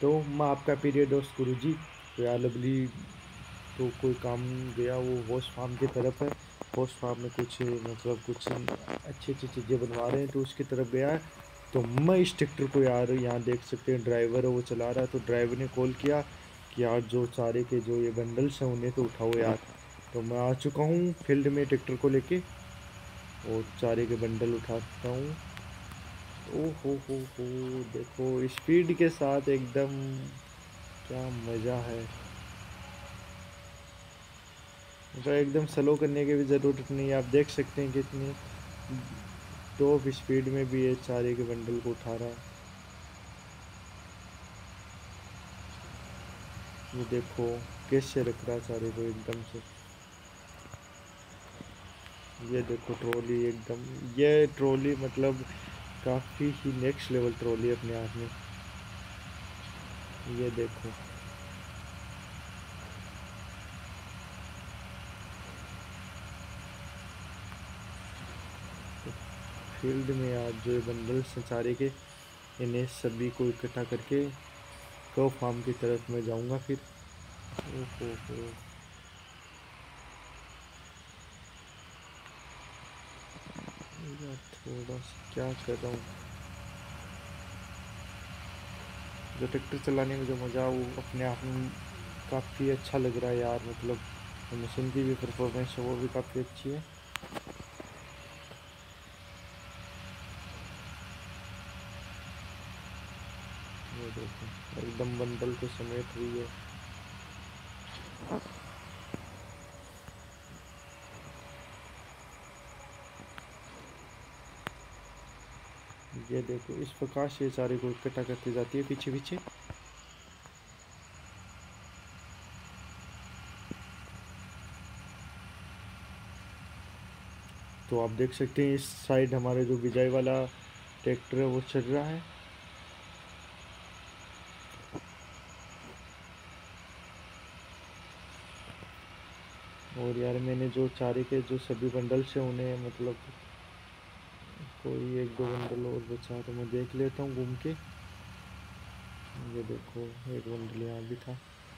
तो मैं आपका प्रिय दोस्त गुरुजी। तो यार लवली तो कोई काम गया, वो होस्ट फार्म की तरफ है। होस्ट फार्म में कुछ मतलब कुछ अच्छी अच्छी चीज़ें बनवा रहे हैं, तो उसकी तरफ गया है। तो मैं इस ट्रैक्टर को यार यहाँ देख सकते हैं, ड्राइवर है वो चला रहा है। तो ड्राइवर ने कॉल किया कि यार जो चारे के जो ये बंडल्स हैं उन्हें तो उठाओ यार। तो मैं आ चुका हूँ फील्ड में ट्रैक्टर को लेके, और चारे के बंडल उठाता हूँ। ओ हो, देखो स्पीड के साथ एकदम, क्या मज़ा है। मतलब एकदम स्लो करने की भी ज़रूरत नहीं है, आप देख सकते हैं कितनी टॉप स्पीड में भी ये चारे के बंडल को उठा रहा है। ये देखो कैसे रख रहा है चारे को एकदम से। ये देखो ट्रॉली एकदम, ये ट्रॉली मतलब काफ़ी ही नेक्स्ट लेवल ट्रॉली अपने आप में। ये देखो फील्ड में आज जो ये बंडल्स हैं चारे के, इन्हें सभी को इकट्ठा करके कव फार्म की तरफ मैं जाऊंगा फिर। ओहो, यार थोड़ा सा क्या कर रहा हूँ। जो ट्रैक्टर चलाने में जो मज़ा, वो अपने आप में काफ़ी अच्छा लग रहा है यार। मतलब मशीन की भी परफॉर्मेंस है वो भी काफ़ी अच्छी है। ये देखो एकदम बंडल को समेट रही है। ये देखो इस प्रकार से सारे को इकट्ठा करती जाती है पीछे पीछे। तो आप देख सकते हैं इस साइड हमारे जो विजय वाला ट्रैक्टर है वो चल रहा है। और यार मैंने जो चारे के जो सभी बंडल्स हैं उन्हें मतलब कोई एक दो बंडल और बचा तो मैं देख लेता हूँ घूम के। ये देखो एक बंडल यहाँ भी था।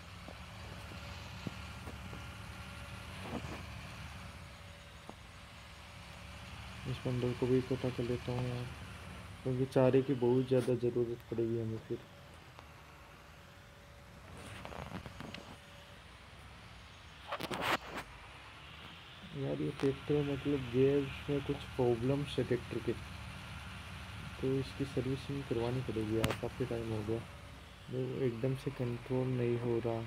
इस बंडल को भी इकट्ठा कर लेता हूँ यार, क्योंकि चारे की बहुत ज़्यादा ज़रूरत पड़ेगी हमें फिर। यार ये ट्रैक्टर मतलब गियर में कुछ प्रॉब्लम्स है ट्रैक्टर के, तो इसकी सर्विसिंग करवानी पड़ेगी यार। काफ़ी टाइम हो गया, वो एकदम से कंट्रोल नहीं हो रहा।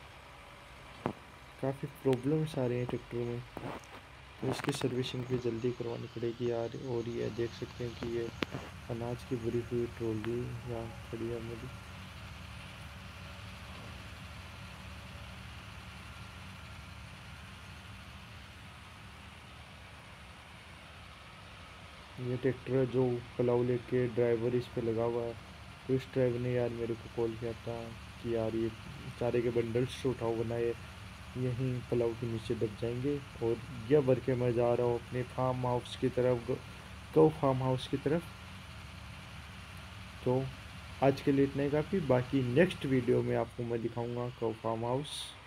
काफ़ी प्रॉब्लम्स आ रही हैं ट्रैक्टर में, तो इसकी सर्विसिंग भी जल्दी करवानी पड़ेगी यार। और ये देख सकते हैं कि ये अनाज की भरी हुई ट्रॉली यहाँ खड़ी है मेरी। ये ट्रैक्टर है जो पलाव लेके ड्राइवर इस पे लगा हुआ है। तो इस ड्राइवर ने यार मेरे को कॉल किया था कि यार ये चारे के बंडल्स उठाओ, वरना ये यहीं पलाव के नीचे दब जाएंगे। और यह भर के मैं जा रहा हूँ अपने फार्म हाउस की तरफ, गौ फार्म हाउस की तरफ। तो आज के लिए इतना ही काफ़ी, बाकी नेक्स्ट वीडियो में आपको मैं दिखाऊंगा गौ फार्म हाउस।